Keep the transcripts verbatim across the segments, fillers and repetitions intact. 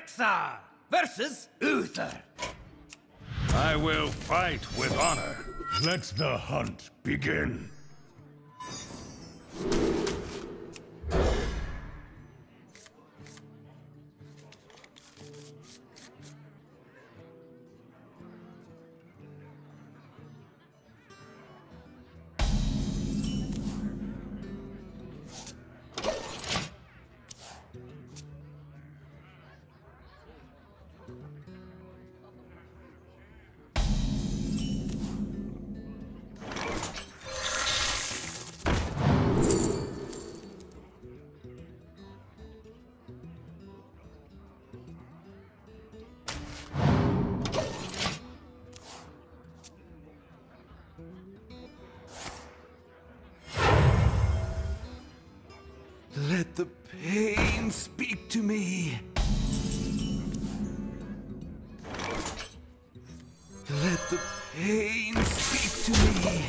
Rexxar versus Uther. I will fight with honor. Let the hunt begin. Let the pain speak to me. Let the pain speak to me.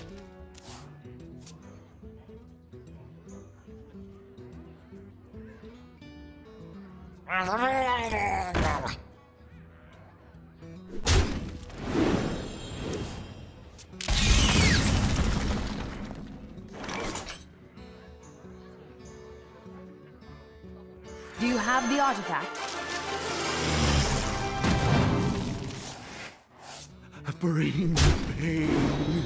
Do you have the artifact? Bring the pain.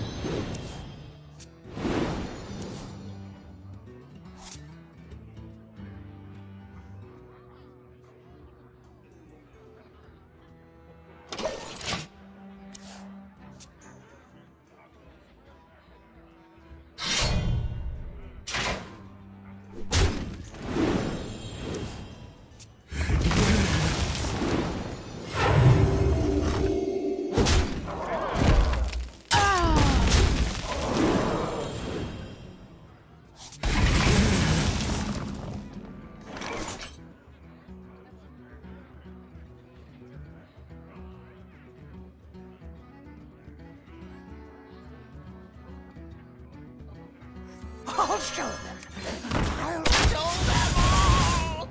I'll show them. I'll show them all!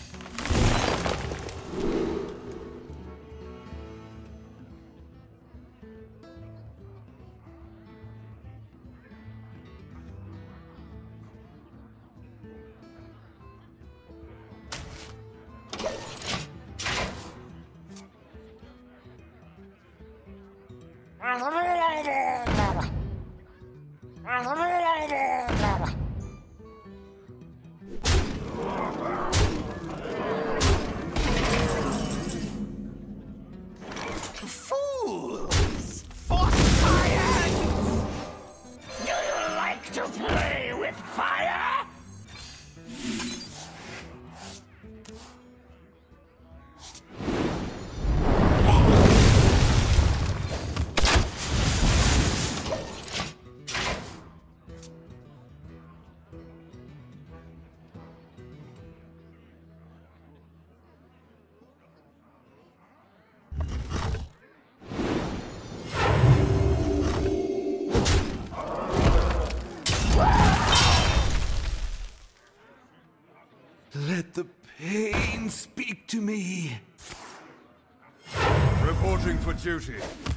Fools! For fire! Do you like to play with fire? Let the pain speak to me. Reporting for duty.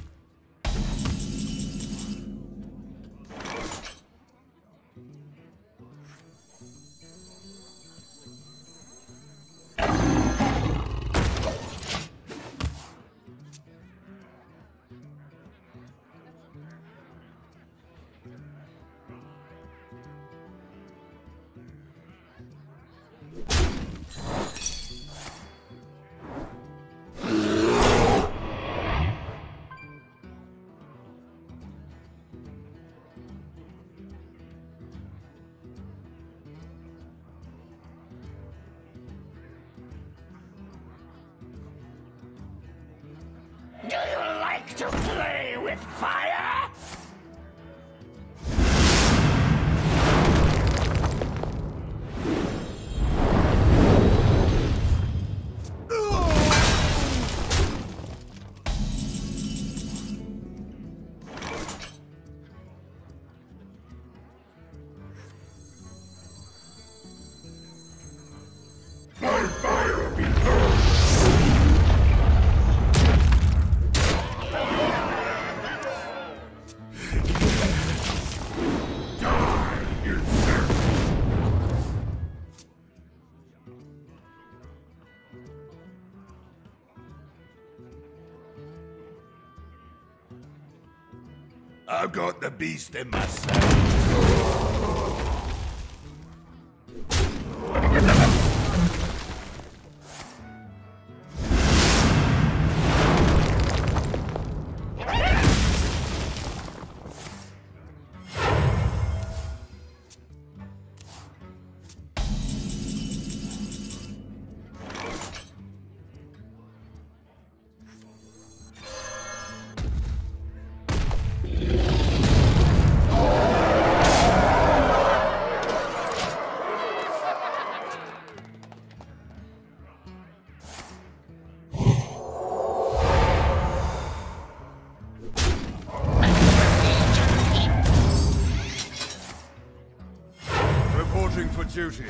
Do you like to play with fire? My fire be burned! I've got the beast in myself. Reporting for duty.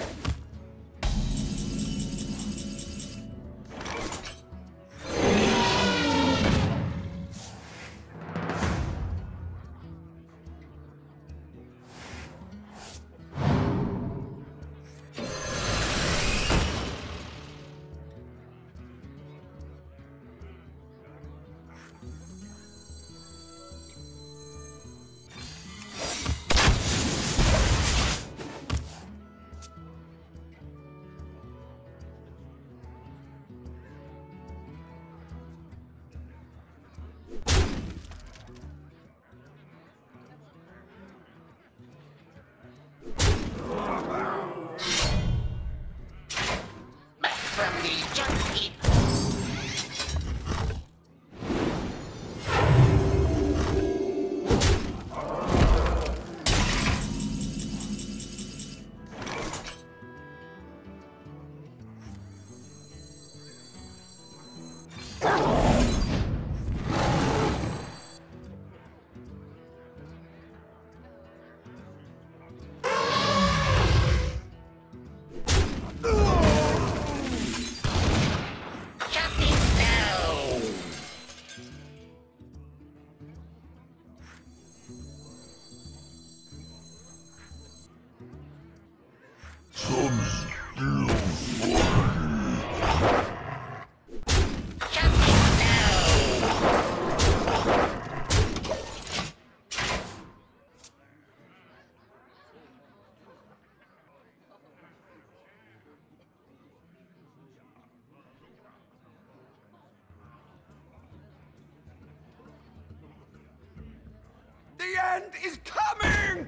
The end is coming!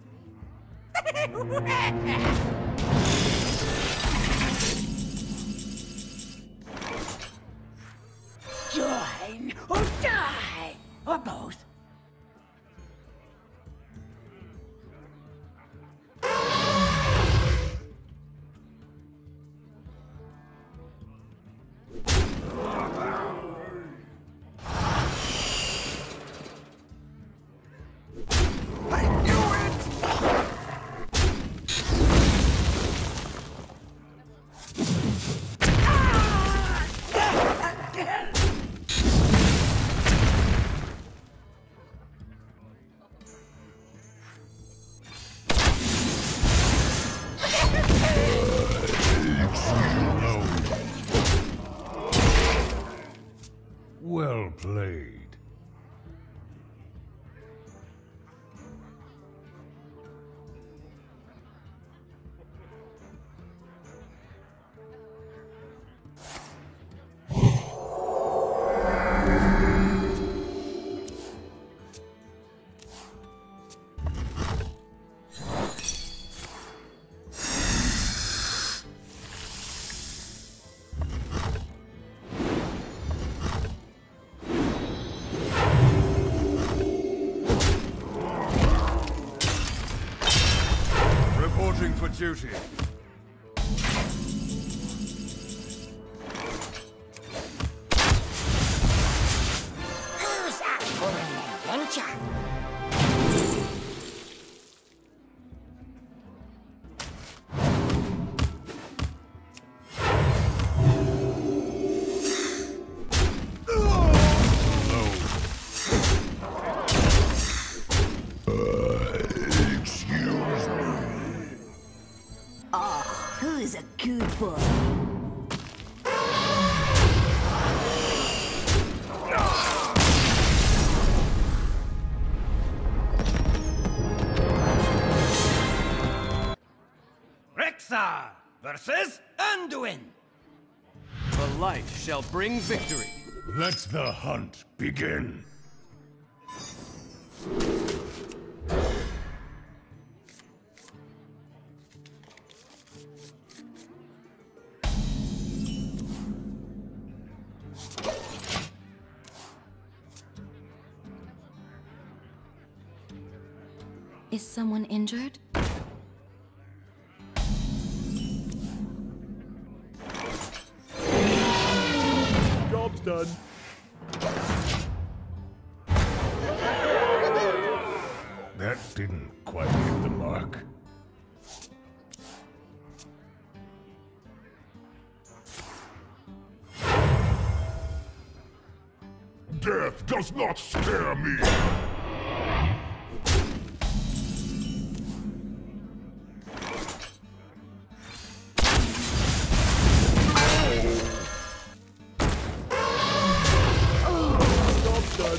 Join or die, or both. Well played. Reporting for duty. Who's up for an adventure? Who's a good boy? Rexxar versus Anduin. The light shall bring victory. Let the hunt begin. Is someone injured? Job's done. That didn't quite hit the mark. Death does not scare me. Job's done.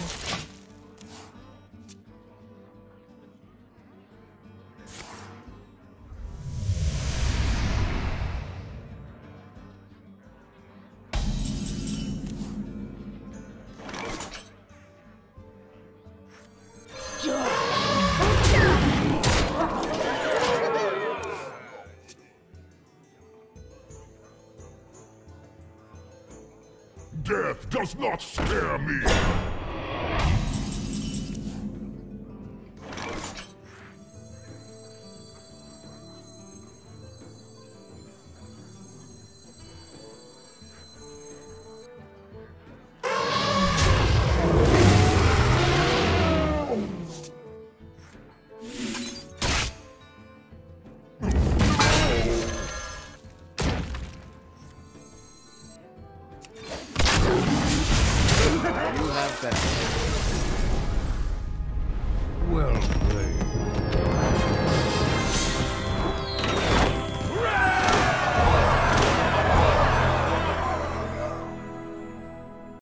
Death does not scare me. You have been. Well